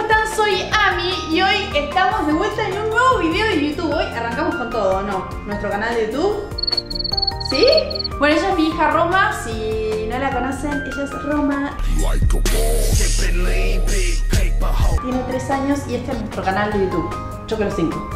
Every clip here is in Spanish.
están? Soy Ami y hoy estamos de vuelta en un nuevo video de YouTube. Hoy arrancamos con todo, ¿no? Nuestro canal de YouTube. ¿Sí? Bueno, ella es mi hija Roma. Si no la conocen, ella es Roma. Tiene 3 años y este es nuestro canal de YouTube. Yo creo 5.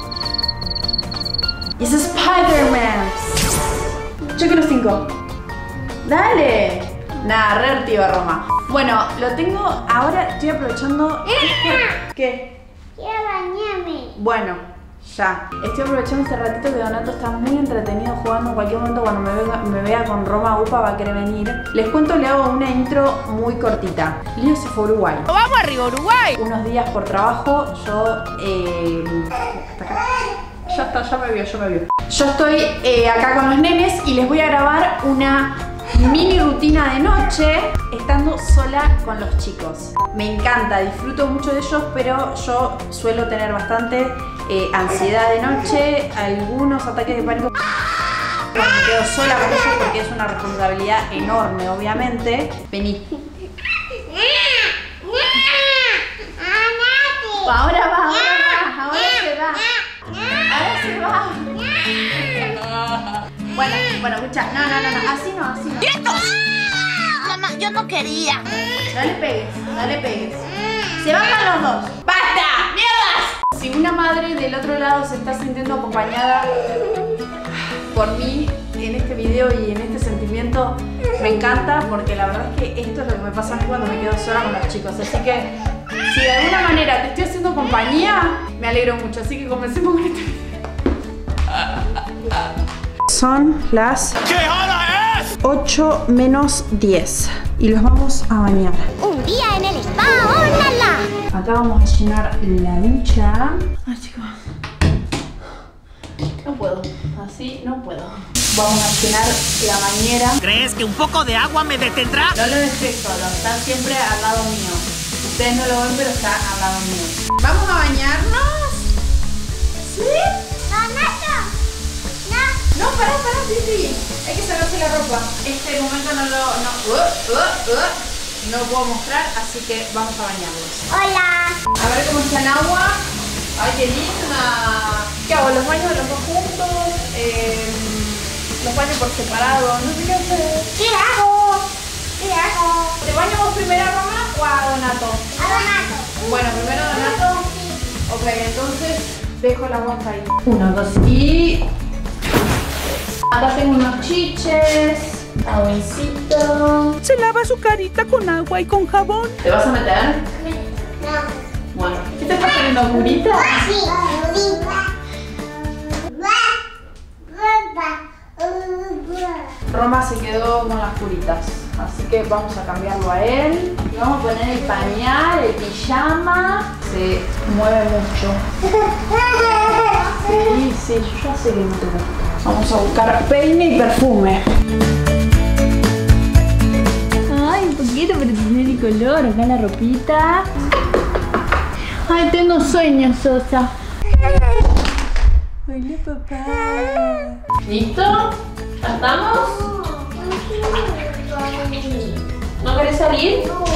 Y ese es Spider-Man. Yo creo 5. Dale. Nada, re activa Roma. Bueno, lo tengo, ahora estoy aprovechando. ¿Qué? Quiero bañarme. Bueno, ya. Estoy aprovechando este ratito que Donato está muy entretenido jugando. En cualquier momento cuando me vea con Roma Upa va a querer venir. Les cuento, le hago una intro muy cortita. Lío se fue a Uruguay. ¡Vamos arriba, Uruguay! Unos días por trabajo, yo hasta acá. Ya está, ya me vio. Yo estoy acá con los nenes y les voy a grabar una mini rutina de noche estando sola con los chicos. Me encanta, disfruto mucho de ellos, pero yo suelo tener bastante ansiedad de noche, algunos ataques de pánico. Me quedo sola con ellos porque es una responsabilidad enorme, obviamente. Vení. Ahora va. Ahora se va. Bueno, escucha, no, así no. ¡Quieto! Mamá, yo no quería. No le pegues. Se bajan los dos. ¡Basta! ¡Mierdas! Si una madre del otro lado se está sintiendo acompañada por mí en este video y en este sentimiento, me encanta porque la verdad es que esto es lo que me pasa a mí cuando me quedo sola con los chicos. Así que, si de alguna manera te estoy haciendo compañía, me alegro mucho. Así que comencemos con este video. Son las 8 menos 10 y los vamos a bañar. Un día en el spa, ¡oh, la, la! Acá vamos a llenar la ducha. Ay, chicos. No puedo, así no puedo. Vamos a llenar la bañera. ¿Crees que un poco de agua me detendrá? No lo dejé solo, está siempre al lado mío. Ustedes no lo ven, pero está al lado mío. ¿Vamos a bañarnos? ¿Sí? No, pará, Titi. Hay que sacarse la ropa. Este momento no puedo mostrar, así que vamos a bañarnos. Hola. A ver cómo está el agua. Ay, qué linda. ¿Qué hago? ¿Los baño los dos juntos? ¿Los baño por separado? No sé qué hacer. ¿Qué hago? ¿Te baño vos primero a Roma o a Donato? A Donato. Bueno, primero a Donato. Ok, entonces dejo el agua hasta ahí. 1, 2 y... Acá tengo unos chiches, jaboncito. Se lava su carita con agua y con jabón. ¿Te vas a meter? No. Bueno. ¿Qué te estás poniendo, curita? Sí. Roma se quedó con las curitas, así que vamos a cambiarlo a él. Y vamos a poner el pañal, el pijama. Se mueve mucho. Sí, yo ya sé que no te gusta. Vamos a buscar peine y perfume. Ay, un poquito para tener el color. Acá la ropita. Ay, tengo sueño, Sosa. Hola, papá. ¿Listo? ¿Ya estamos? ¿No querés salir?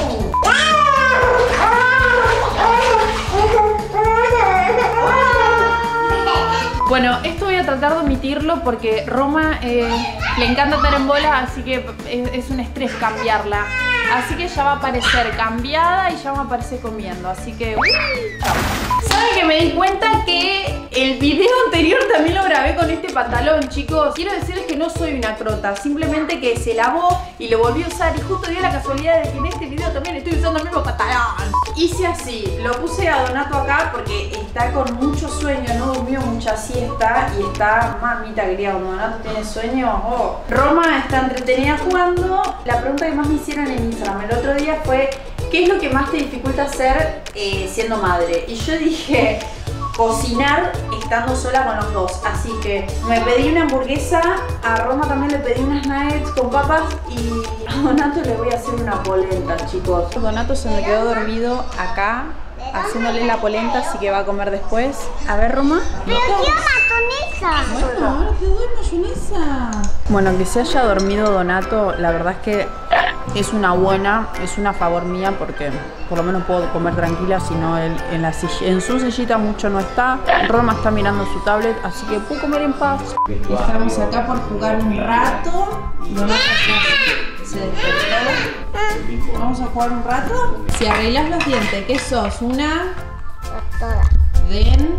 Bueno, esto voy a tratar de omitirlo porque Roma le encanta estar en bola, así que es un estrés cambiarla. Así que ya va a aparecer cambiada y ya va a aparecer comiendo, así que... ¿Saben que me di cuenta que el video anterior también lo grabé con este pantalón, chicos? Quiero decirles que no soy una crota, simplemente que se lavó y lo volví a usar y justo dio la casualidad de que en este video también estoy usando el mismo pantalón. Hice así, lo puse a Donato acá porque está con mucho sueño, no durmió mucha siesta y está mamita querida, cuando Donato tiene sueño. Oh. Roma está entretenida jugando. La pregunta que más me hicieron en Instagram el otro día fue: ¿qué es lo que más te dificulta hacer siendo madre? Y yo dije, cocinar estando sola con los dos. Así que me pedí una hamburguesa, a Roma también le pedí unas nuggets con papas y a Donato le voy a hacer una polenta, chicos. Donato se me quedó dormido acá haciéndole la polenta, así que va a comer después. A ver, Roma. Pero quiero mayonesa. Bueno, ahora te doy mayonesa. Bueno, que se haya dormido Donato, la verdad es que es una buena, es una favor mía porque por lo menos puedo comer tranquila, si no él en su sillita mucho no está. Roma está mirando su tablet, así que puedo comer en paz. Estamos acá por jugar un rato. Donata se despertó. Vamos a jugar un rato. Si arreglas los dientes, ¿qué sos? Una Toda. den.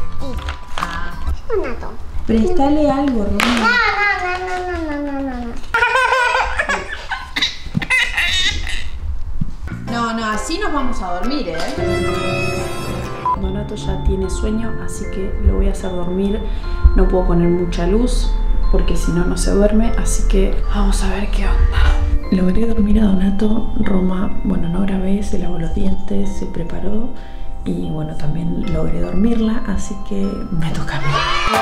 Una toma. Préstale algo, Roma. No. No, así nos vamos a dormir, Donato ya tiene sueño, así que lo voy a hacer dormir. No puedo poner mucha luz porque si no, no se duerme. Así que vamos a ver qué onda. Logré dormir a Donato. Roma, bueno, no grabé, se lavó los dientes, se preparó. Y bueno, también logré dormirla, así que me toca a mí.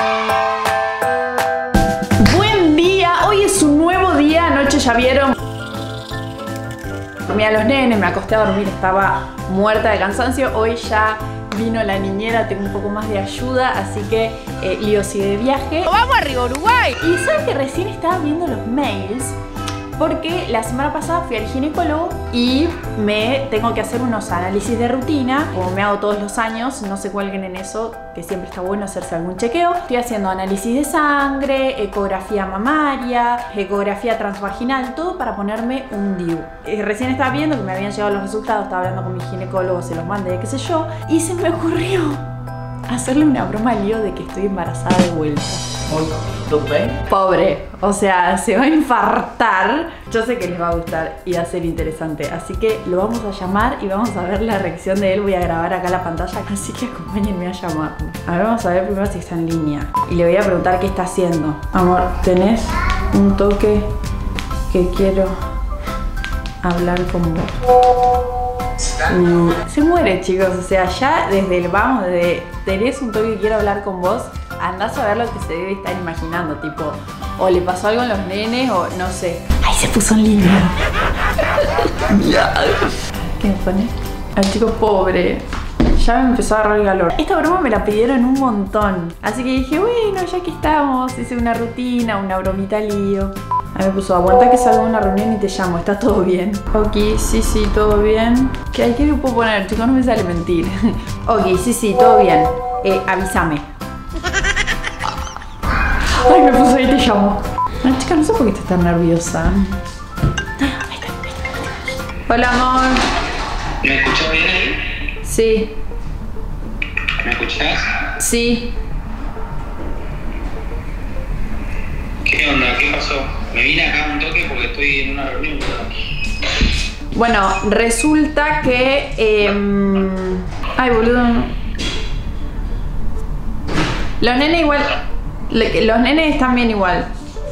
Buen día, hoy es un nuevo día. Anoche ya vieron. Dormí a los nenes, me acosté a dormir, estaba muerta de cansancio. Hoy ya vino la niñera, tengo un poco más de ayuda, así que Lío sigue de viaje. ¡Vamos arriba, Uruguay! Y sabes que recién estaba viendo los mails porque la semana pasada fui al ginecólogo y me tengo que hacer unos análisis de rutina, como me hago todos los años. No se cuelguen en eso, que siempre está bueno hacerse algún chequeo. Estoy haciendo análisis de sangre, ecografía mamaria, ecografía transvaginal, todo para ponerme un DIU. Recién estaba viendo que me habían llegado los resultados, estaba hablando con mi ginecólogo, se los mandé, qué sé yo, y se me ocurrió hacerle una broma a Lío de que estoy embarazada de vuelta. Pobre, o sea, se va a infartar. Yo sé que les va a gustar y va a ser interesante, así que lo vamos a llamar y vamos a ver la reacción de él. Voy a grabar acá la pantalla, así que acompáñenme a llamarlo. A ver, vamos a ver primero si está en línea y le voy a preguntar qué está haciendo. Amor, ¿tenés un toque que quiero hablar con vos? Se muere, chicos, o sea, ya desde el vamos, de tenés un toque que quiero hablar con vos, andás a ver lo que se debe estar imaginando, tipo, o le pasó algo a los nenes, o no sé. ¡Ay, se puso en línea! ¿Qué me pone? Al chico pobre. Ya me empezó a agarrar el calor. Esta broma me la pidieron un montón, así que dije, bueno, ya que estamos, hice una rutina, una bromita Lío. A mí me puso, aguanta que salga una reunión y te llamo, ¿está todo bien? Ok, sí, todo bien. ¿Qué le puedo poner? Chicos, no me sale mentir. Ok, sí, todo bien. Avísame. Ay, me puso ahí, te llamo. No, chica, no sé por qué estás tan nerviosa. Ahí está. Hola, amor. ¿Me escuchás bien ahí? Sí. ¿Me escuchás? Sí. ¿Qué onda? ¿Qué pasó? Me vine acá un toque porque estoy en una reunión. Bueno, resulta que... Ay, boludo. Los nenes igual... Los nenes están bien igual.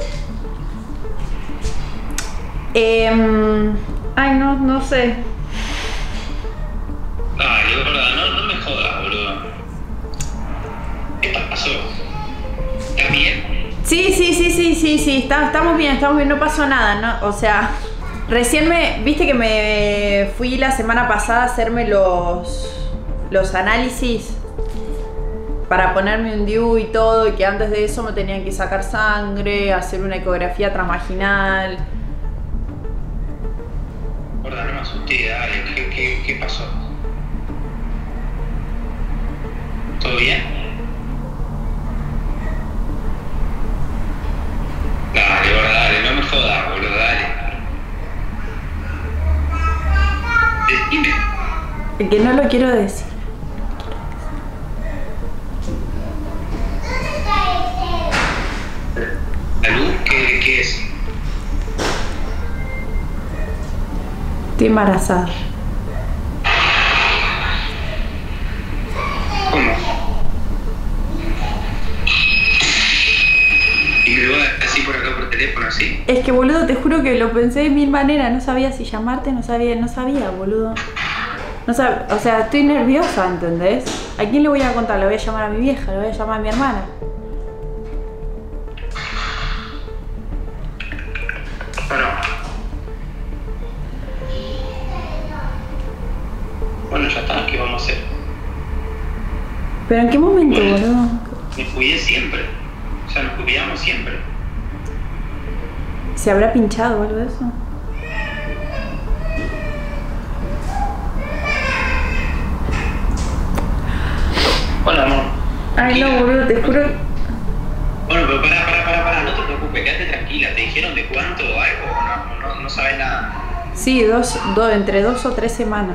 Ay, no sé. Dale, verdad, no me jodas, boludo. ¿Qué pasó? ¿Estás bien? Sí, estamos bien, no pasó nada, ¿no? O sea, recién viste que me fui la semana pasada a hacerme los análisis para ponerme un DIU y todo, y que antes de eso me tenían que sacar sangre, hacer una ecografía transvaginal. Gorda, no me asusté, dale, ¿qué pasó? ¿Todo bien? Dale, gorda, dale, no me jodas, boludo, dale. Decime. Que no lo quiero decir. ¿Salud? ¿Qué es? Estoy embarazada. ¿Cómo? ¿Y me lo vas a decir por acá por teléfono así? Es que, boludo, te juro que lo pensé de mil maneras. No sabía si llamarte, no sabía, boludo. No sabía, o sea, estoy nerviosa, ¿entendés? ¿A quién le voy a contar? Le voy a llamar a mi vieja, le voy a llamar a mi hermana. Bueno, ya está, ¿qué vamos a hacer? ¿Pero en qué momento, boludo? Me cuidé siempre. O sea, nos cuidamos siempre. ¿Se habrá pinchado o algo de eso? Ay, no, boludo, te juro. Bueno, pero pará, no te preocupes, quédate tranquila. ¿Te dijeron de cuánto o algo? No sabes nada. Sí, entre 2 o 3 semanas.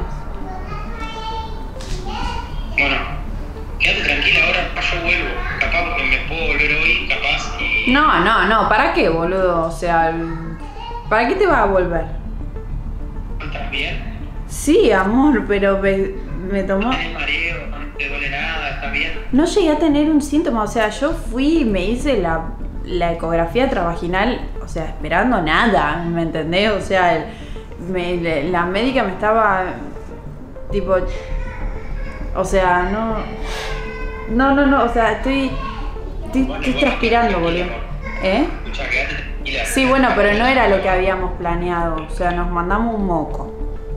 Bueno, quédate tranquila, ahora yo vuelvo. Capaz me puedo volver hoy, capaz y... No, ¿para qué, boludo? O sea, ¿para qué te vas a volver? ¿Estás bien? Sí, amor, pero me tomó... ¿No tenés mareo? ¿No te duele nada? ¿Estás bien? No llegué a tener un síntoma, o sea, yo fui y me hice la ecografía transvaginal, o sea, esperando nada, ¿me entendés? O sea, la médica me estaba, tipo, o sea, no, o sea, estoy transpirando, boludo. Escuchá, quédate tranquila. Sí, bueno, pero no era lo que habíamos planeado, o sea, nos mandamos un moco.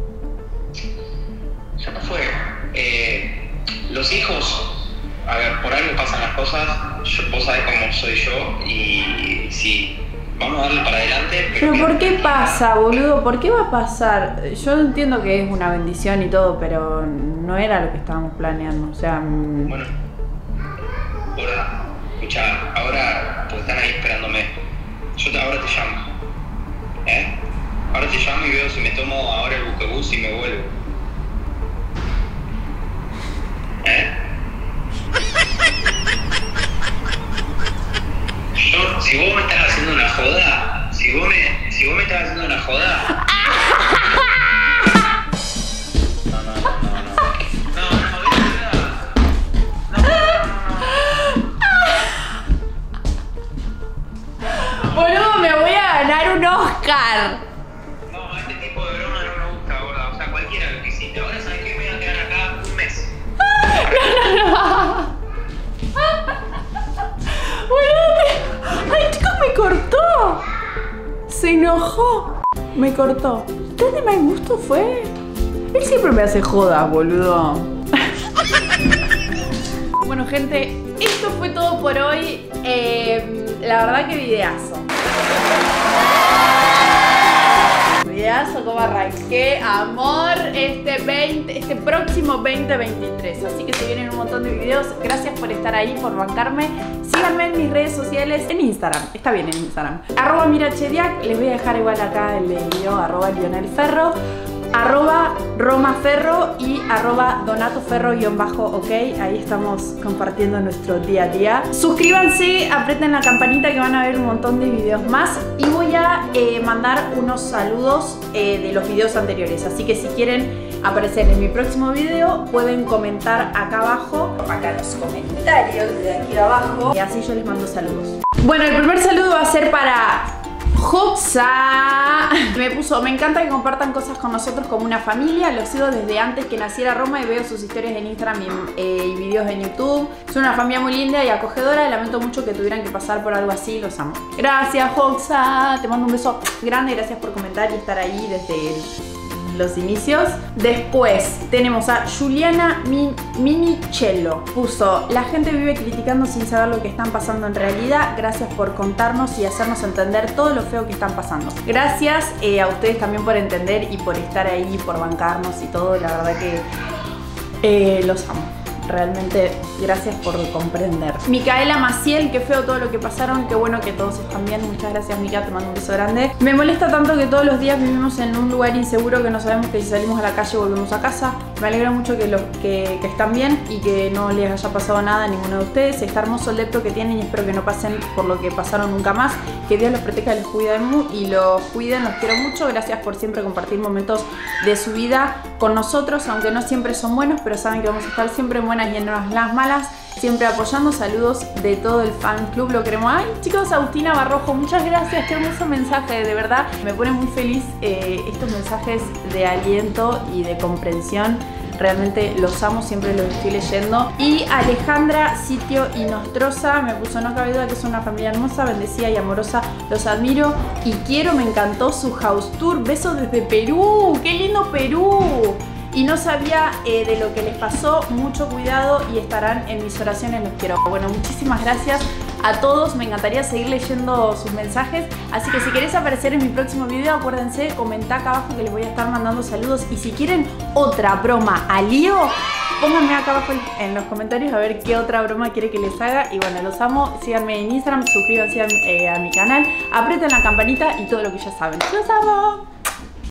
Ya no fue. Los hijos, a ver, por algo pasan las cosas. Vos sabés cómo soy yo y sí, vamos a darle para adelante. Pero ¿por qué pasa, boludo? ¿Por qué va a pasar? Yo entiendo que es una bendición y todo, pero no era lo que estábamos planeando, o sea... Bueno, escuchá, ahora, porque están ahí esperándome, ahora te llamo. Ahora te llamo y veo si me tomo ahora el buquebús y me vuelvo. Si vos me estás haciendo una joda, si vos me estás haciendo una joda. Boludo, me voy a ganar un Oscar. No, este tipo de broma no me gusta, gorda. O sea, cualquiera lo que hiciste. Ahora sabes que me voy a quedar acá un mes. No. Boludo, ay, chicos, me cortó. Se enojó. Me cortó. ¿Qué de mal gusto fue? Él siempre me hace jodas, boludo. Bueno, gente, esto fue todo por hoy. La verdad que videazo. Videazo, como arranqué, amor, este próximo 2023. Así que se vienen un montón de videos. Gracias por estar ahí, por bancarme. Síganme en mis redes sociales, en Instagram. Está bien en Instagram. @mirachediac. Les voy a dejar igual acá el video. @LionelFerro. @RomaFerro y @DonatoFerro_ok. Ahí estamos compartiendo nuestro día a día. Suscríbanse, aprieten la campanita que van a ver un montón de videos más. Y voy a mandar unos saludos de los videos anteriores. Así que si quieren aparecer en mi próximo video, pueden comentar acá abajo, acá en los comentarios de aquí abajo. Y así yo les mando saludos. Bueno, el primer saludo va a ser para Hopsa. Me puso: me encanta que compartan cosas con nosotros como una familia. Los sigo desde antes que naciera Roma y veo sus historias en Instagram y videos en YouTube. Son una familia muy linda y acogedora. Lamento mucho que tuvieran que pasar por algo así. Los amo. Gracias, Hopsa. Te mando un beso grande. Gracias por comentar y estar ahí desde los inicios. Después tenemos a Juliana Minichello. Puso: la gente vive criticando sin saber lo que están pasando en realidad. Gracias por contarnos y hacernos entender todo lo feo que están pasando. Gracias a ustedes también por entender y por estar ahí, por bancarnos y todo. La verdad que los amo. Realmente, gracias por comprender. Micaela Maciel, qué feo todo lo que pasaron. Qué bueno que todos están bien. Muchas gracias, Mica, te mando un beso grande. Me molesta tanto que todos los días vivimos en un lugar inseguro que no sabemos que si salimos a la calle volvemos a casa. Me alegra mucho que están bien y que no les haya pasado nada a ninguno de ustedes. Está hermoso el depto que tienen y espero que no pasen por lo que pasaron nunca más. Que Dios los proteja, los cuiden y los cuiden. Los quiero mucho. Gracias por siempre compartir momentos de su vida con nosotros, aunque no siempre son buenos, pero saben que vamos a estar siempre en buenas y en las malas, siempre apoyando. Saludos de todo el fan club, lo queremos. Ay, chicos, Agustina Barrojo, muchas gracias, qué hermoso mensaje, de verdad me pone muy feliz estos mensajes de aliento y de comprensión. Realmente los amo, siempre los estoy leyendo. Y Alejandra Sitio y Nostroza me puso: no cabe duda que es una familia hermosa, bendecida y amorosa. Los admiro y quiero, me encantó su house tour. Besos desde Perú, qué lindo Perú. Y no sabía de lo que les pasó, mucho cuidado y estarán en mis oraciones, los quiero. Bueno, muchísimas gracias a todos, me encantaría seguir leyendo sus mensajes, así que si querés aparecer en mi próximo video, acuérdense, comentá acá abajo que les voy a estar mandando saludos. Y si quieren otra broma a Lío, Pónganme acá abajo en los comentarios a ver qué otra broma quiere que les haga. Y bueno, los amo. Síganme en Instagram, suscríbanse a mi canal, aprieten la campanita y todo lo que ya saben. ¡Los amo!